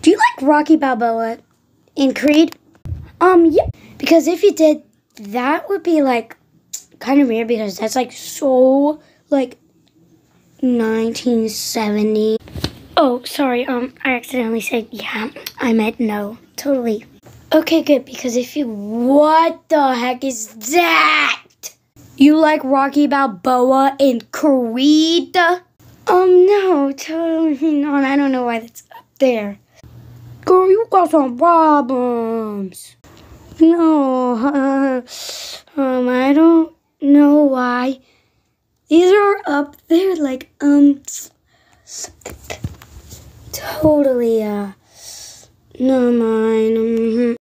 Do you like Rocky Balboa in Creed? Yeah. Because if you did, that would be like kind of weird because that's like so like 1970. Oh, sorry. I accidentally said yeah. I meant no. Totally. Okay, good. Because if you, what the heck is that? You like Rocky Balboa in Creed? No, totally not. I don't know why that's up there. Girl, you got some problems. No, I don't know why. These are up there, like, totally, never mind.